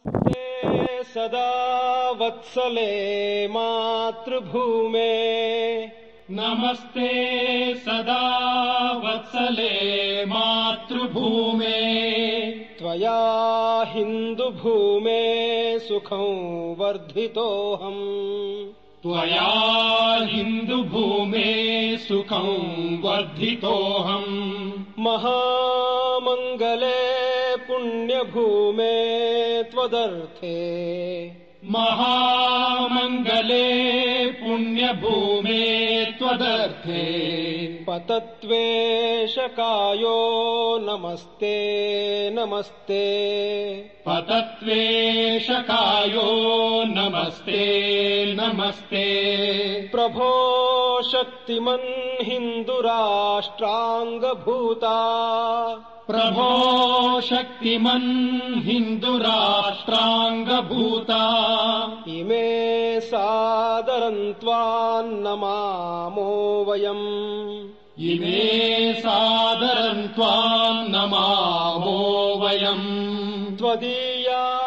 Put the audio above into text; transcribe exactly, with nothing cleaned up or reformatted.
सदा वत्सले मातृभूमे नमस्ते सदा वत्सले मातृभूमे त्वया हिन्दुभूमे सुखं वर्धितोऽहम् त्वया हिन्दुभूमे सुखं वर्धितोऽहम् महामङ्गले पुण्यभूमे त्वदर्थे महामङ्गले पुण्यभूमे त्वदर्थे पतत्वेशकायो नमस्ते नमस्ते पतत्वेशकायो नमस्ते नमस्ते प्रभो शक्तिमन् हिन्दुराष्ट्राङ्गभूता प्रभो शक्तिमन् हिन्दुराष्ट्राङ्गभूता इमे सादरं त्वां नमामो वयम् इमे सादरं त्वां नमामो वयम् त्वदीया